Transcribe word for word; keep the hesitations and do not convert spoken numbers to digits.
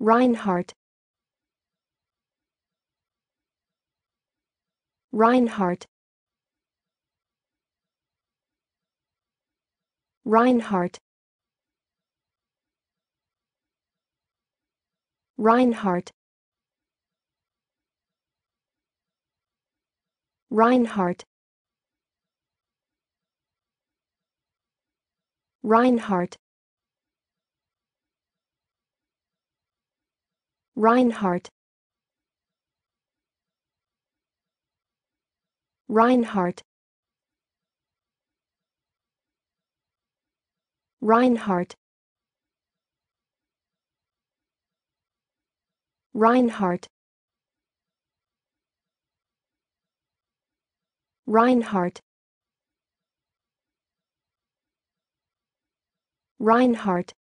Rhinehart, Rhinehart, Rhinehart, Rhinehart, Rhinehart, Rhinehart, Rhinehart, Rhinehart, Rhinehart, Rhinehart, Rhinehart, Rhinehart,